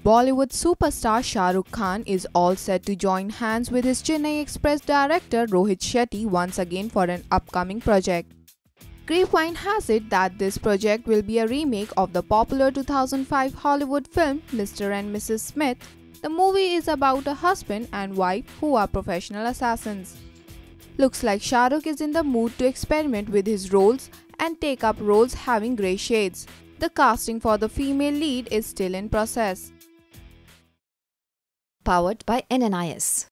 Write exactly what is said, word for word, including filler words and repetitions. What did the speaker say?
Bollywood superstar Shahrukh Khan is all set to join hands with his Chennai Express director Rohit Shetty once again for an upcoming project. Grapevine has it that this project will be a remake of the popular two thousand five Hollywood film Mister and Missus Smith. The movie is about a husband and wife who are professional assassins. Looks like Shahrukh is in the mood to experiment with his roles and take up roles having grey shades. The casting for the female lead is still in process. Powered by N N I S.